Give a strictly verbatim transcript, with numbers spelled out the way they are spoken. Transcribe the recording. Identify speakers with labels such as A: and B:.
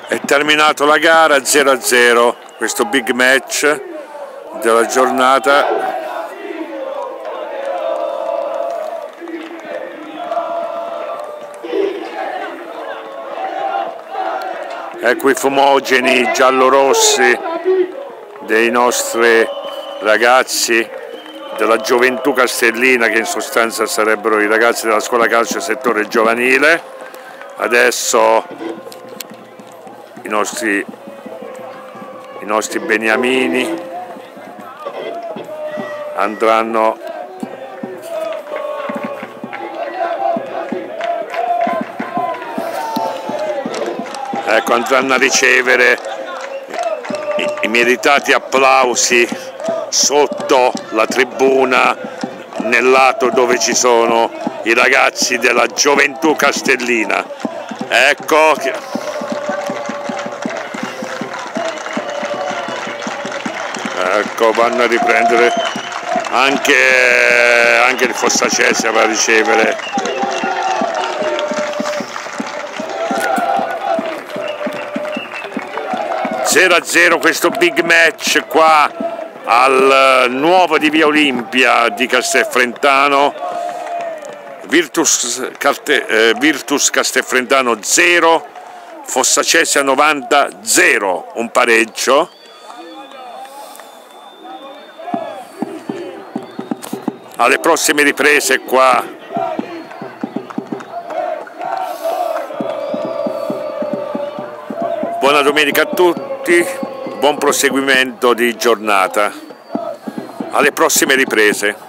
A: È terminato la gara zero a zero, questo big match della giornata. Ecco i fumogeni giallorossi dei nostri ragazzi della Gioventù Castellina, che in sostanza sarebbero i ragazzi della scuola calcio settore giovanile. Adesso i nostri, i nostri beniamini andranno ecco andranno a ricevere i, i meritati applausi sotto la tribuna, nel lato dove ci sono i ragazzi della Gioventù Castellina. Ecco che ecco vanno a riprendere anche, anche il Fossacese va a ricevere zero a zero questo big match qua al nuovo di Via Olimpia di Castelfrentano. Virtus, Carte, eh, Virtus Castelfrentano zero, Fossacese novanta zero, un pareggio. Alle prossime riprese qua. Buona domenica a tutti, buon proseguimento di giornata. Alle prossime riprese.